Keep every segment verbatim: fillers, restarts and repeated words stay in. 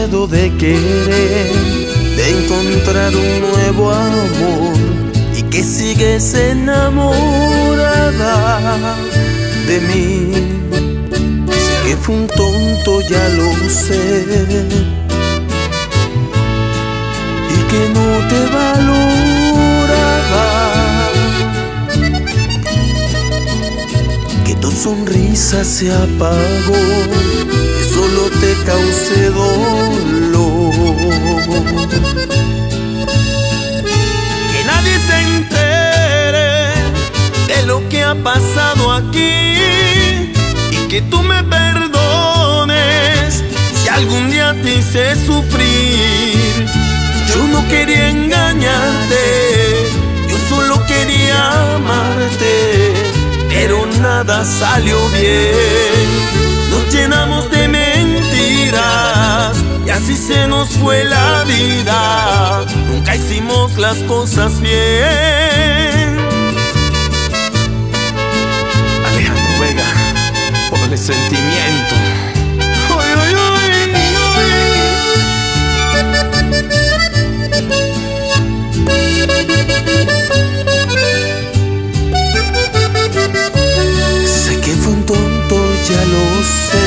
miedo de querer, de encontrar un nuevo amor, y que sigues enamorada de mí. Sé que fue un tonto, ya lo sé, y que no te valoraba, que tu sonrisa se apagó, que solo te causé dolor. Que nadie se entere de lo que ha pasado aquí, y que tú me perdones si algún día te hice sufrir. Yo no quería engañarte, yo solo quería amarte, pero nada salió bien. Nos llenamos de mentiras y así se nos fue la vida. Nunca hicimos las cosas bien. Alejandro Vega, ponle sentimiento. Oy, oy, oy, sé que fue un tonto, ya lo sé,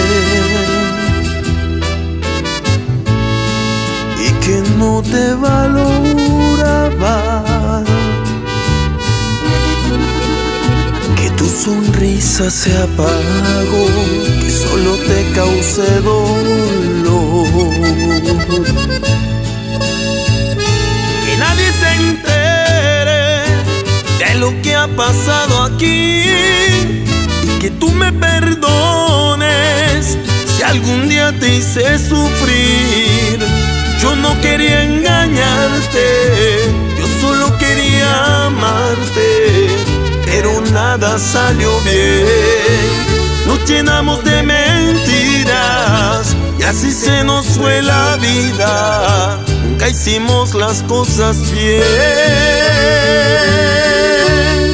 y que no te valoraba, que tu sonrisa se apagó, que solo te causé dolor. Que nadie se entere de lo que ha pasado aquí, y que tú me perdones si algún día te hice sufrir. Yo no quería engañarte, yo solo quería amarte, pero nada salió bien. Nos llenamos de mentiras y así se nos fue la vida. Nunca hicimos las cosas bien.